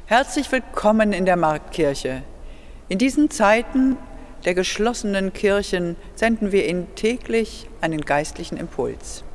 Herzlich willkommen in der Marktkirche. In diesen Zeiten der geschlossenen Kirchen senden wir Ihnen täglich einen geistlichen Impuls.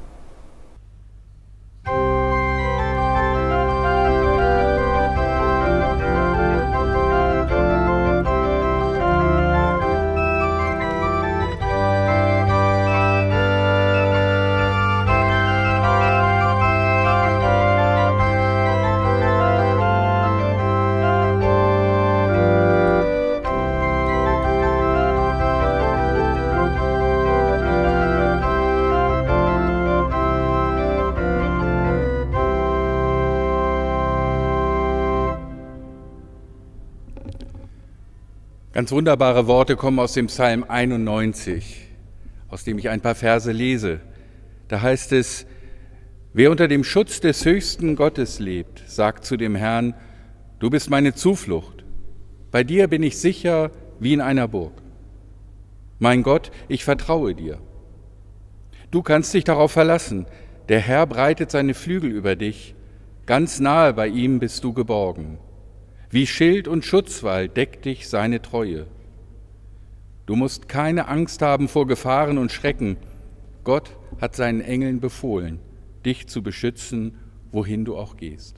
Ganz wunderbare Worte kommen aus dem Psalm 91, aus dem ich ein paar Verse lese. Da heißt es: Wer unter dem Schutz des höchsten Gottes lebt, sagt zu dem Herrn: Du bist meine Zuflucht. Bei dir bin ich sicher wie in einer Burg. Mein Gott, ich vertraue dir. Du kannst dich darauf verlassen. Der Herr breitet seine Flügel über dich. Ganz nahe bei ihm bist du geborgen. Wie Schild und Schutzwall deckt dich seine Treue. Du musst keine Angst haben vor Gefahren und Schrecken. Gott hat seinen Engeln befohlen, dich zu beschützen, wohin du auch gehst.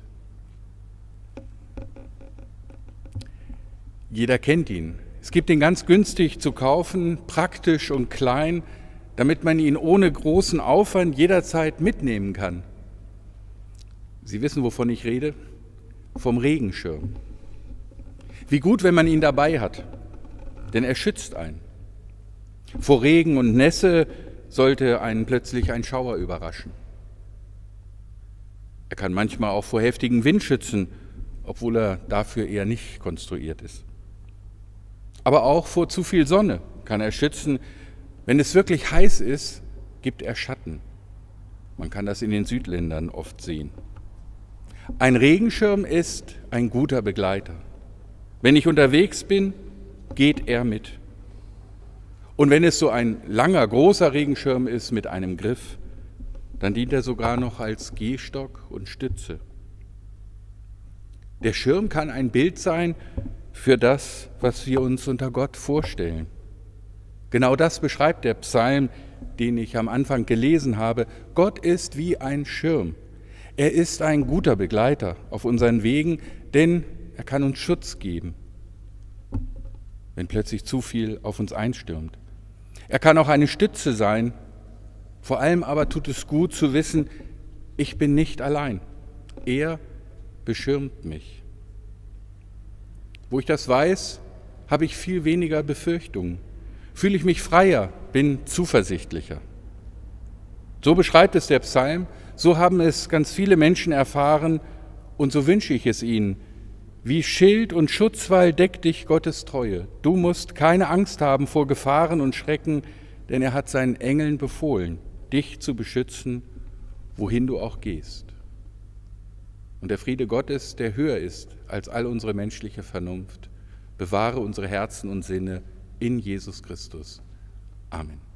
Jeder kennt ihn. Es gibt ihn ganz günstig zu kaufen, praktisch und klein, damit man ihn ohne großen Aufwand jederzeit mitnehmen kann. Sie wissen, wovon ich rede? Vom Regenschirm. Wie gut, wenn man ihn dabei hat, denn er schützt einen. Vor Regen und Nässe sollte einen plötzlich ein Schauer überraschen. Er kann manchmal auch vor heftigem Wind schützen, obwohl er dafür eher nicht konstruiert ist. Aber auch vor zu viel Sonne kann er schützen. Wenn es wirklich heiß ist, gibt er Schatten. Man kann das in den Südländern oft sehen. Ein Regenschirm ist ein guter Begleiter. Wenn ich unterwegs bin, geht er mit. Und wenn es so ein langer, großer Regenschirm ist mit einem Griff, dann dient er sogar noch als Gehstock und Stütze. Der Schirm kann ein Bild sein für das, was wir uns unter Gott vorstellen. Genau das beschreibt der Psalm, den ich am Anfang gelesen habe. Gott ist wie ein Schirm. Er ist ein guter Begleiter auf unseren Wegen, denn er kann uns Schutz geben, wenn plötzlich zu viel auf uns einstürmt. Er kann auch eine Stütze sein. Vor allem aber tut es gut zu wissen, ich bin nicht allein. Er beschirmt mich. Wo ich das weiß, habe ich viel weniger Befürchtungen. Fühle ich mich freier, bin zuversichtlicher. So beschreibt es der Psalm, so haben es ganz viele Menschen erfahren und so wünsche ich es ihnen. Wie Schild und Schutzwall deckt dich Gottes Treue. Du musst keine Angst haben vor Gefahren und Schrecken, denn er hat seinen Engeln befohlen, dich zu beschützen, wohin du auch gehst. Und der Friede Gottes, der höher ist als all unsere menschliche Vernunft, bewahre unsere Herzen und Sinne in Jesus Christus. Amen.